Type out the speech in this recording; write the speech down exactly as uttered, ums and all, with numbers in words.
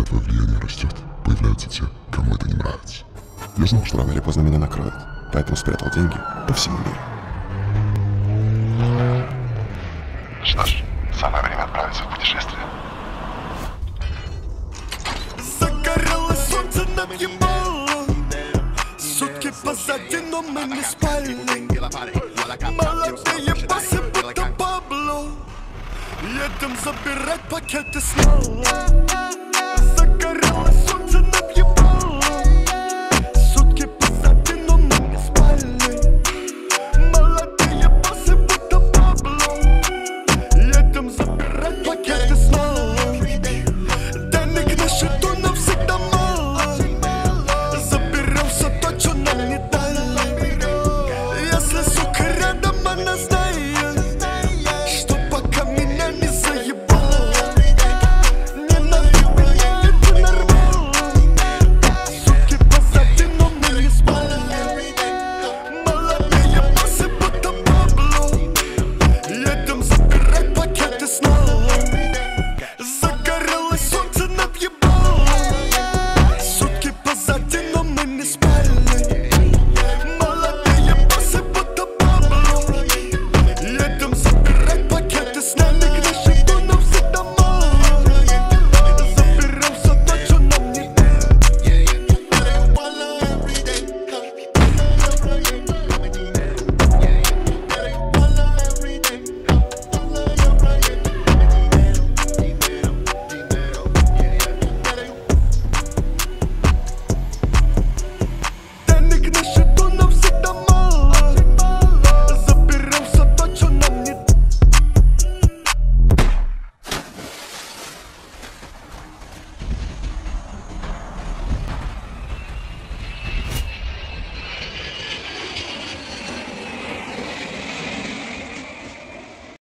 твое влияние растет, появляются те, кому это не нравится. Я знал, что рано или поздно меня накроют, поэтому спрятал деньги по всему миру. Что ж, самое время отправиться в путешествие. Загорелось солнце над Ямалом. Сутки позади, но мы не спали. Молодые басы, будто Пабло. Едем забирать пакеты снова.